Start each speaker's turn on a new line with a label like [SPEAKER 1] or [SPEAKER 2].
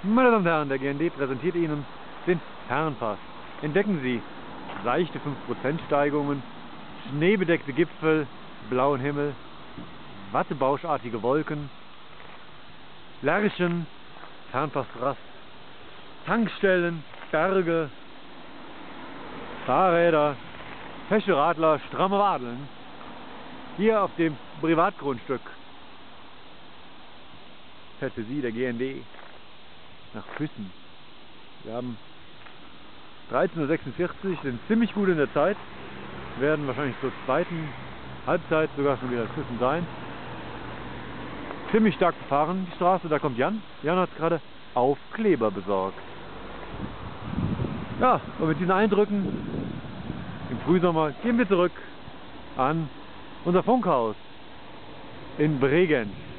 [SPEAKER 1] Meine Damen und Herren, der GND präsentiert Ihnen den Fernpass. Entdecken Sie seichte 5% Steigungen, schneebedeckte Gipfel, blauen Himmel, wattebauschartige Wolken, Lärchen, Fernpassrast, Tankstellen, Berge, Fahrräder, fesche Radler, stramme Wadeln. Hier auf dem Privatgrundstück fährt für Sie der GND nach Füssen. Wir haben 13:46 Uhr, sind ziemlich gut in der Zeit, werden wahrscheinlich zur zweiten Halbzeit sogar schon wieder in Füssen sein. Ziemlich stark befahren die Straße, da kommt Jan. Jan hat gerade Aufkleber besorgt. Ja, und mit diesen Eindrücken im Frühsommer gehen wir zurück an unser Funkhaus in Bregenz.